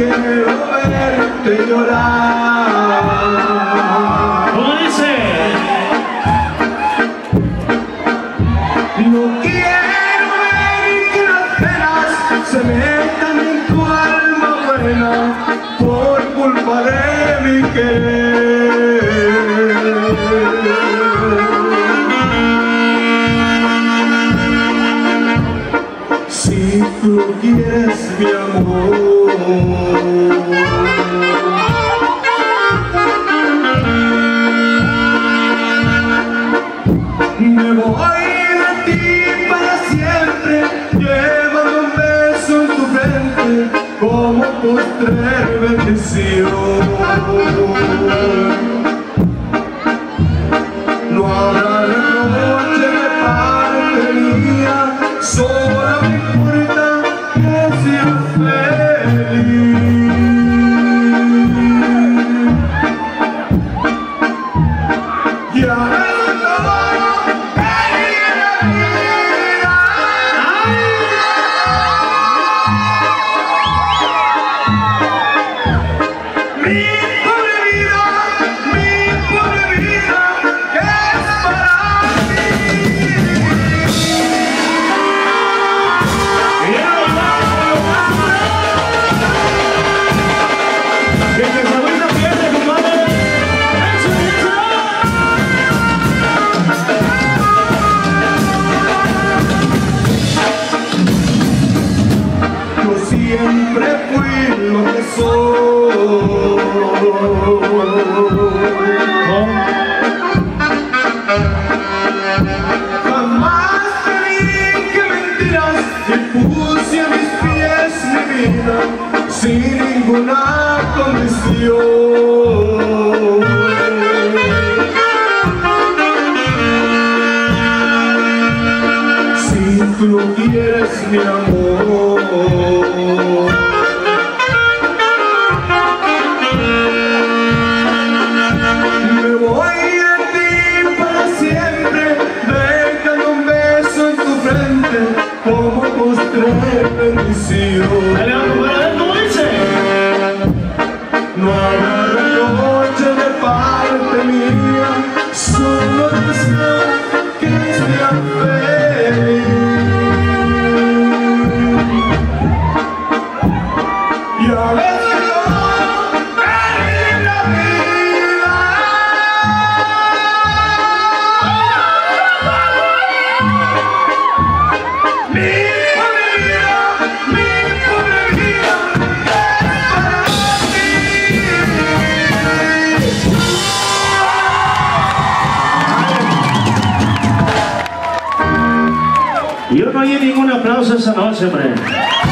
quiero verte llorar. ¿Cómo dice? No quiero ver que las penas se metan en tu alma buena por culpa de mi querer. Si tú quieres mi amor, me voy de ti para siempre, llevando un beso en tu frente como postrer bendición. No habrá reproche de parte mía, solo me importa que seas feliz. Ya siempre fui lo que soy. Jamás te dije mentiras y puse a mis pies mi vida sin ninguna condición. Si tú quieres mi amor, me voy de ti para siempre, dejando un beso en tu frente como postrer bendición. ¿Cómo dice? No habrá reproche de parte mía, solo deseo que seas feliz. Y a veces en la vida, mi pobre vida es para ti. Yo no oí ningún aplauso esa noche, hombre.